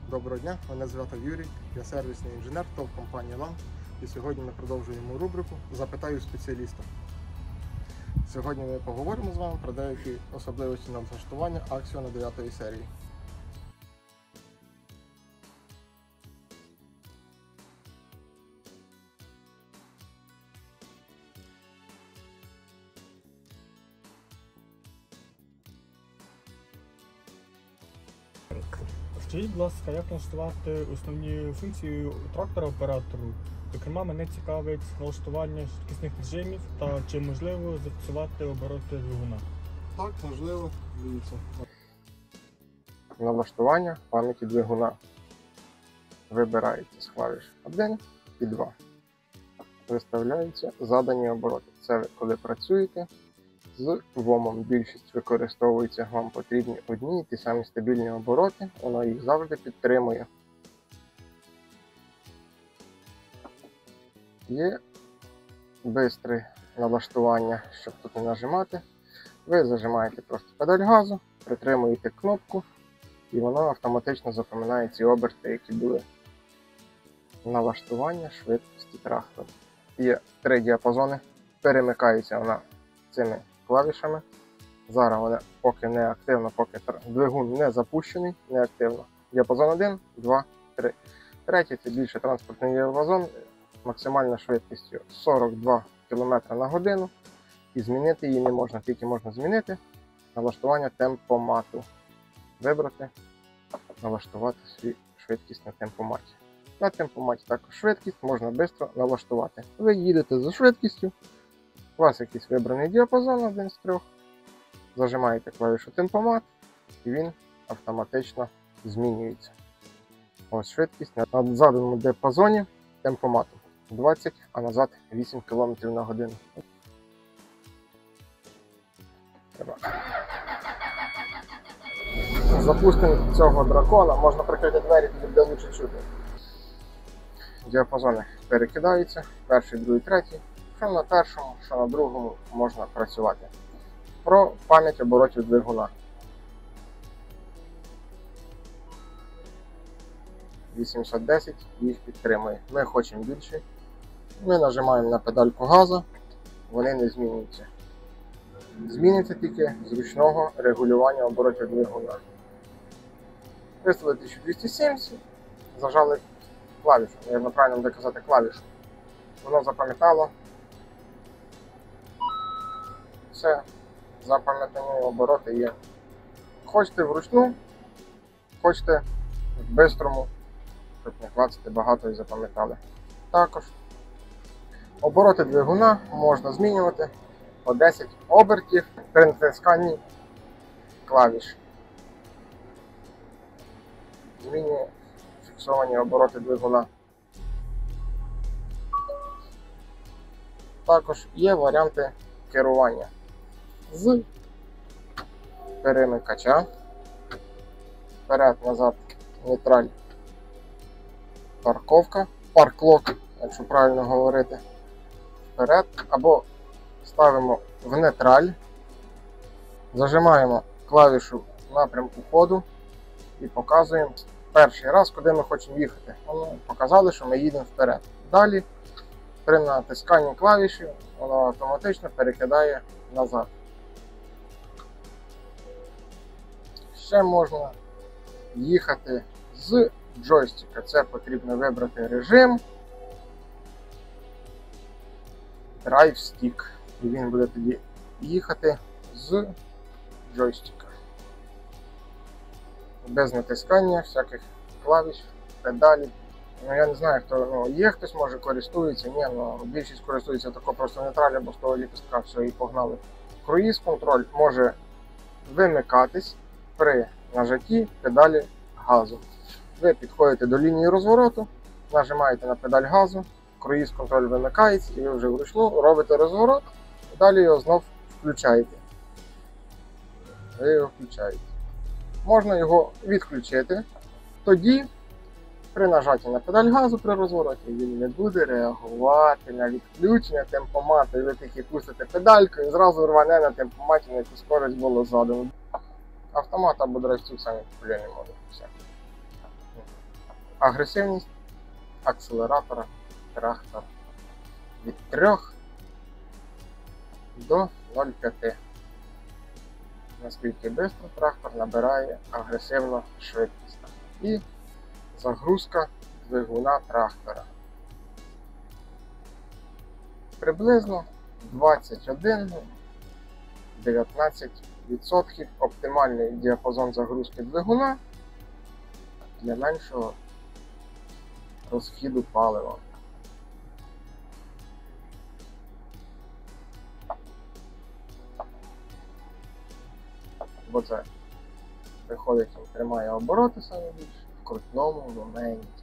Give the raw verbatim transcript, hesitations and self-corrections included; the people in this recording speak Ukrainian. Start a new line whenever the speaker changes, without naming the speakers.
Доброго дня, мене звати Юрій, я сервісний інженер ТОВ компанії ЛАМ, і сьогодні ми продовжуємо рубрику «Запитаю спеціаліста». Сьогодні ми поговоримо з вами про деякі особливості налаштування Axion дев'ятої серії.
Скажіть, будь ласка, як налаштувати основні функції трактора оператору? Зокрема, мене цікавить налаштування швидкісних режимів та чи можливо зафіксувати обороти двигуна.
Так, можливо, дивіться.
Налаштування пам'яті двигуна. Вибирається з клавіш один і два. Виставляються задані обороти. Це ви коли працюєте з вомом. Більшість використовується, вам потрібні одні і ті самі стабільні обороти, воно їх завжди підтримує. Є швидке налаштування, щоб тут не нажимати. Ви зажимаєте просто педаль газу, притримуєте кнопку і воно автоматично запам'ятає ці оберти, які були. Налаштування швидкості трактора. Є три діапазони, перемикається вона цими клавішами. Зараз вона поки не активна, поки двигун не запущений, не активно. Діапазон один, два, три. Третій це більше транспортний діапазон, максимальна швидкістю сорок два кілометри на годину. І змінити її не можна, тільки можна змінити налаштування темпомату. Вибрати, налаштувати свою швидкість на темпоматі. На темпоматі також швидкість можна швидко налаштувати. Ви їдете за швидкістю, у вас якийсь вибраний діапазон один з трьох, зажимаєте клавішу темпомат і він автоматично змінюється. Ось швидкість на заданому діапазоні темпомату двадцять, а назад вісім кілометрів на годину. Треба. Запустимо цього дракона, можна прикрити двері, тоді буде лучше чути. Діапазони перекидаються, перший, другий, третій. Що на першому, що на другому можна працювати. Про пам'ять оборотів двигуна. вісімсот десять їх підтримує. Ми хочемо більше. Ми нажимаємо на педальку газу, вони не змінюються. Зміниться тільки з ручного регулювання оборотів двигуна. Виставили тисячу двісті сімдесят, зажали клавішу, я правильно буде казати клавішу. Воно запам'ятало. Все, запам'ятані обороти є. Хочете вручну, хочете в бистрому, щоб не клацати багато і запам'ятали. Також обороти двигуна можна змінювати по десять обертів при натисканні клавіш. Змінює фіксовані обороти двигуна. Також є варіанти керування з перемикача, вперед, назад, нейтраль, парковка, парклок, якщо правильно говорити, вперед, або ставимо в нейтраль, зажимаємо клавішу напрямку ходу і показуємо перший раз, куди ми хочемо їхати. Воно показали, що ми їдемо вперед. Далі при натисканні клавіші воно автоматично перекидає назад. Ще можна їхати з джойстика. Це потрібно вибрати режим Drive Stick. І він буде тоді їхати з джойстика. Без натискання всяких клавіш, педалі. Ну, я не знаю, хто, ну, є хтось може користується, ні, ну, більшість користується тако просто нейтраль або з того ліпістка, все, і погнали. Круїз-контроль може вимикатись при нажатті педалі газу. Ви підходите до лінії розвороту, нажимаєте на педаль газу, круїз-контроль вимикається і ви вже вручну робите розворот, і далі його знов включаєте. Ви його включаєте. Можна його відключити, тоді при нажатті на педаль газу при розвороті він не буде реагувати на відключення темпомату, і ви тільки пустите педальку і зразу рване на темпоматі, на яку скорость було задано. Автомат або драйвстик самі популярні моделі. Агресивність акселератора трактора від трьох до нуль цілих п'ять. Наскільки швидко трактор набирає агресивну швидкість. І загрузка двигуна трактора. Приблизно двадцять один - дев'ятнадцять відсотків оптимальний діапазон загрузки двигуна для меншого розхіду палива. Бо це виходить, він тримає обороти саме більше в крутному моменті.